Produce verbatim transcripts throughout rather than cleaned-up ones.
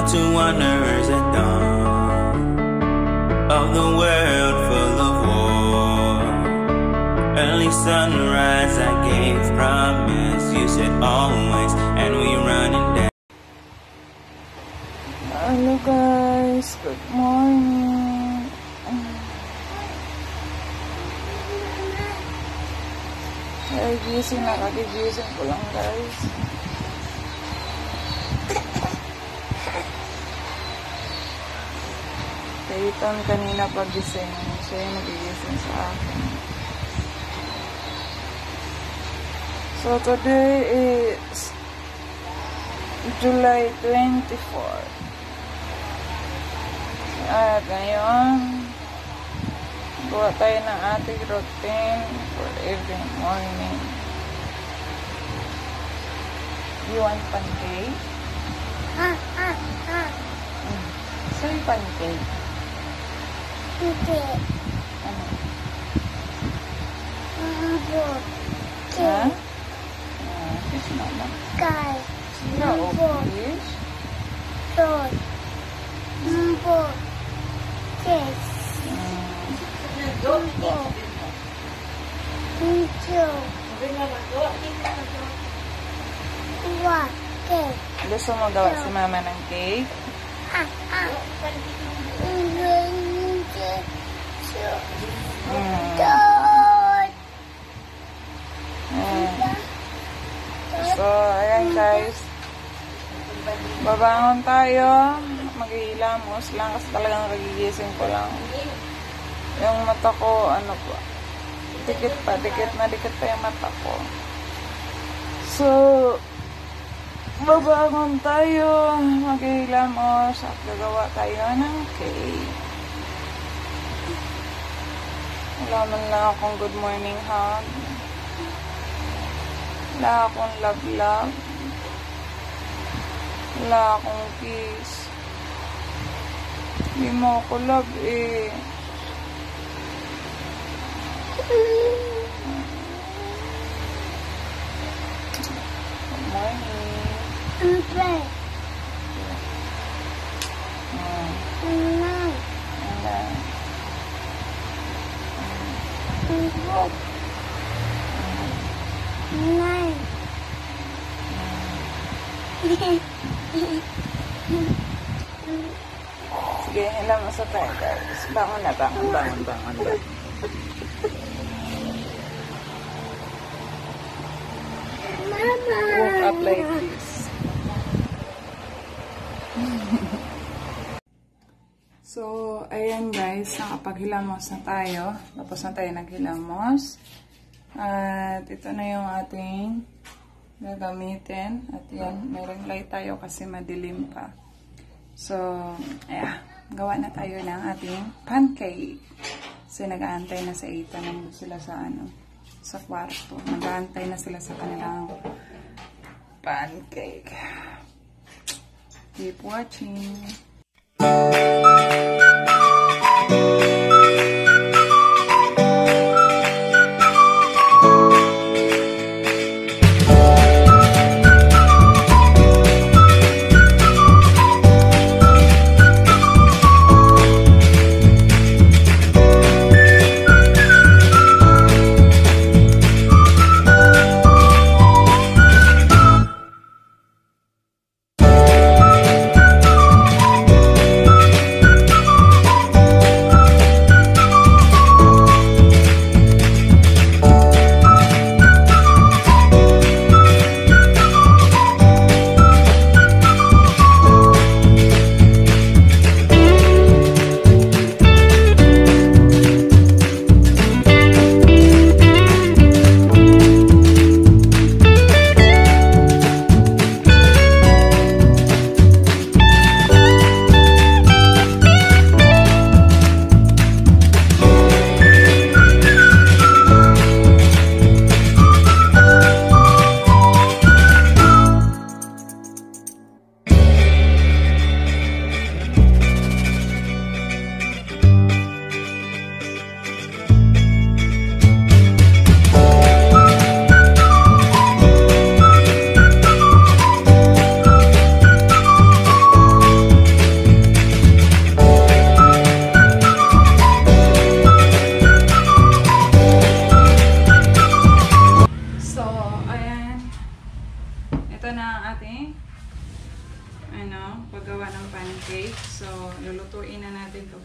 to wanderers at dawn of the world full of war. Early sunrise, I gave promise. You said always, and we running down. Hello guys, good morning. Ay, gising na, kagigising ko lang guys. Kaitan kanina pagising, siya yung nagigising sa akin. So today is July twenty-fourth. At ngayon, gawa tayo ng ating routine for every morning. You want pancake? Ah, ah, ah. Mm. Say pancake. Hindi. Ano? Mbo. Ha? Ah, fish mama. Kay. No, Mbo. fish. Sol. Mbo. Kes. Mbo. Mjo. Wa. Kes. Gusto mo gawa si mama ng cake? Ah, ah. Mm. Dot. Mm. So, ayan guys. Babangon tayo. Maghihilamos lang kasi talagang nagigising ko lang. Yung mata ko, ano pa. Dikit pa, dikit na dikit pa yung mata ko. So, babangon tayo. Maghihilamos at gagawa tayo ng cake. Wala man lang akong good morning hug. Wala akong love love. Wala akong kiss. Hindi mo ako love eh. Good morning. Mbe. Hmm. Nai. Wala. Mbo. Nai. Sige, hilamos sa tayo guys. Bangon na, bangon, bangon, bangon, bangon. Mama. Woke up like this. So, ayan guys, nakapaghilamos na tayo. Tapos na tayo naghilamos. At ito na yung ating gagamitin. At yan, may ring light tayo kasi madilim pa. So, ayan, gawa na tayo ng ating pancake. Kasi nag-aantay na sa Ethan. Nandun sila sa ano, sa kwarto. Nag-aantay na sila sa kanilang pancake. Keep watching.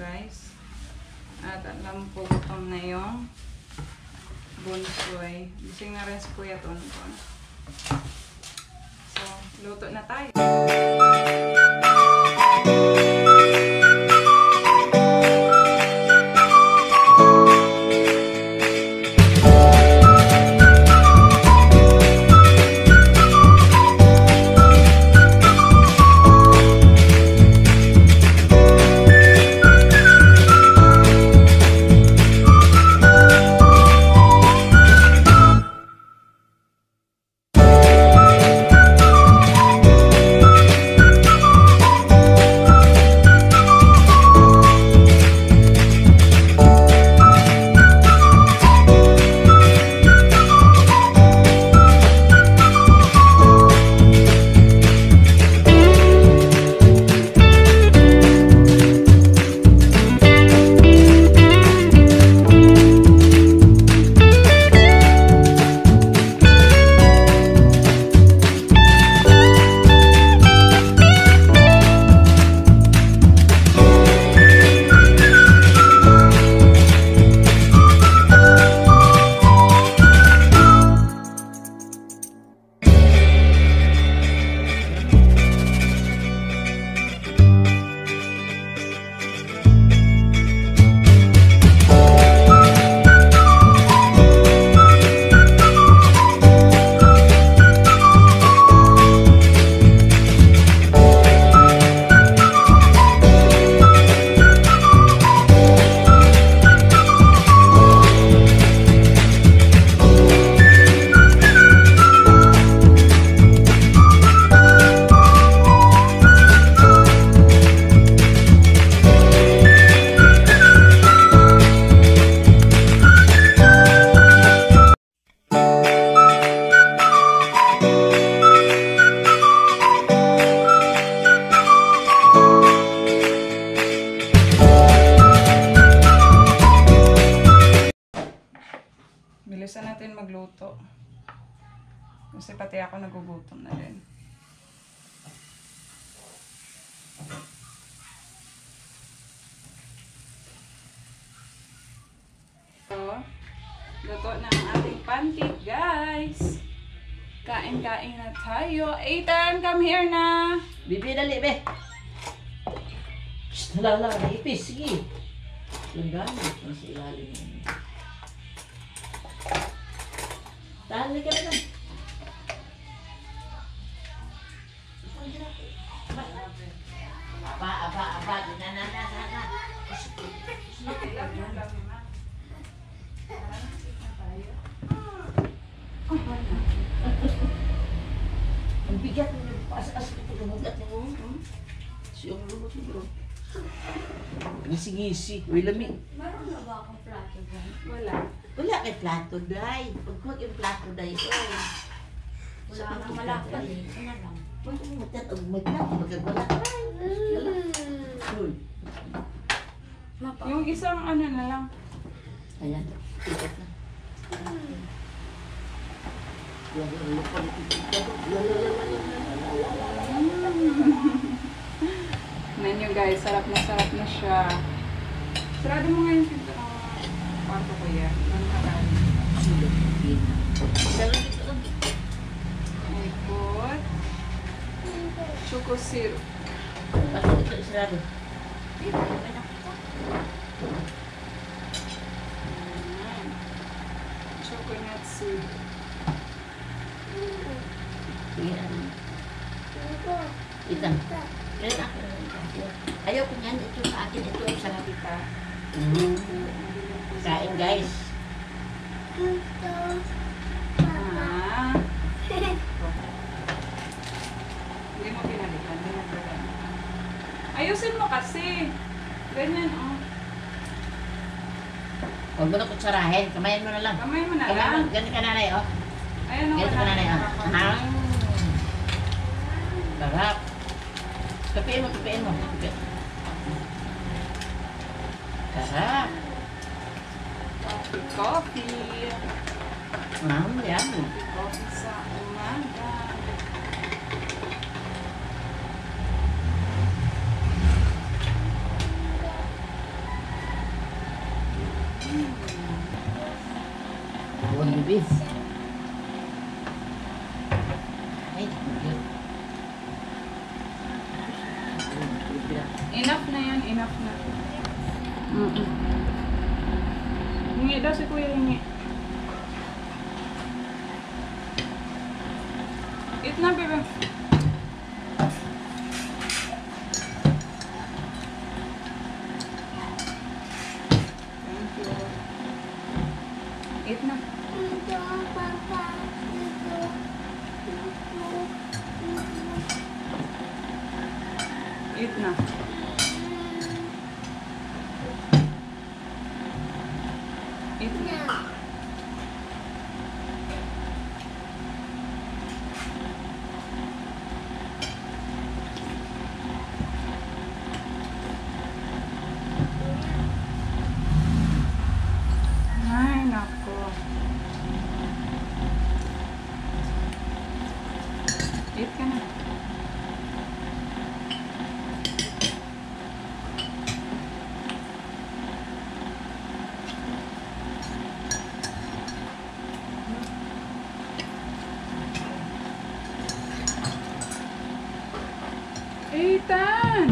guys. At alam ko gutom na yung bunsoy. Gising na rin si Kuya Tonton. So, luto na tayo. Bilisan natin magluto. Kasi pati ako nagugutom na rin. So, luto na ang ating pancake, guys. Kain-kain na tayo. Ethan, come here na. Bibi, dali, be. Shhh, hala, hala, naipis, sige. Langgan, nasa ilalim mo. Tahan ka na lang. Aba, aba, aba, na, na, na, na, na. Ang bigat mo yung paas-as ito, lumugat mo. Siyong lumot mo, bro. Ngisi-ngisi. Uy, lamig. Meron na ba akong plato dyan? Wala. Wala kay plato, day. Pagkuha yung plato, day. Oy. Wala nang malapad eh. Ano lang? Pwede mo matat ang magplato, magagwala. Uy. Mapa. Yung isang ano na lang. Ayan. Tikat na. Yan, yan, lupon. Tignan nyo guys, sarap na sarap na siya. Sarado mo nga yung pinto ng kwarto ko yan. Ang tagal. I put choco syrup. Bakit ito isarado? Ayan. Coconut syrup. Itang. Ayaw ko niyan. Ito sa akin. Ito ang sarap ita. Kain guys. Ah. Hindi mo pinalitan. Hindi mo pinalitan. Ayusin mo kasi. Ganyan, oh. Huwag mo na kutsarahin. Kamayan mo na lang. Kamay mo na Kamayan lang. mo. Ganito ka nanay, oh. Ayan, oh. Ganito ka nanay, oh. Ah. Sarap. Kapiin mo, kapiin mo. Kapiin. Sarap. Coffee, coffee. Mmm, yan. Coffee sa umaga. Bang Bibi. Ay, good. Enough na yan, enough na. Mm-mm. Hingi daw si Kuya, hingi. Eat na, bebe. Thank you. Eat na. Eat na. Eat na. Ay, nako. Eat ka na. Ethan!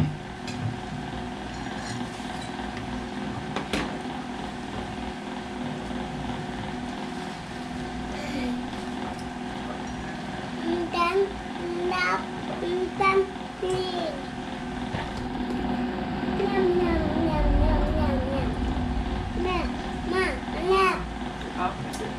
Okay.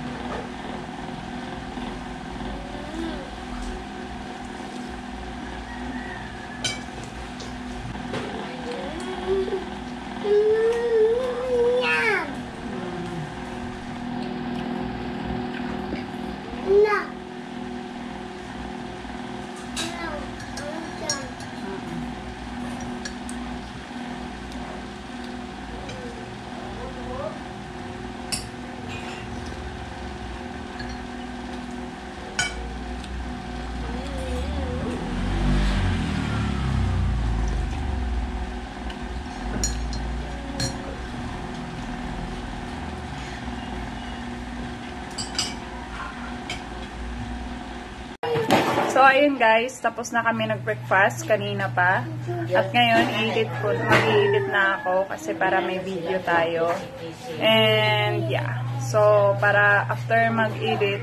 So, ayun guys, tapos na kami nag-breakfast kanina pa. At ngayon, i-edit ko, mag-i-edit na ako kasi para may video tayo. And yeah, so para after mag-edit,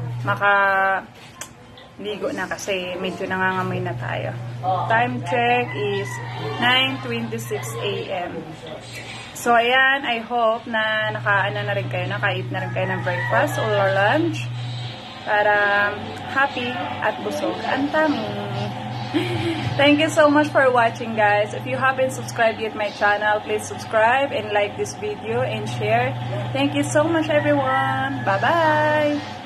maka-ligo na kasi medyo nangangamoy na tayo. Time check is nine twenty-six a m So, ayan, I hope na naka-ano na rin kayo, naka-eat na rin kayo ng breakfast or lunch. Para happy at busog ang tummy. Thank you so much for watching, guys. If you haven't subscribed yet my channel, please subscribe and like this video and share. Thank you so much, everyone. Bye-bye.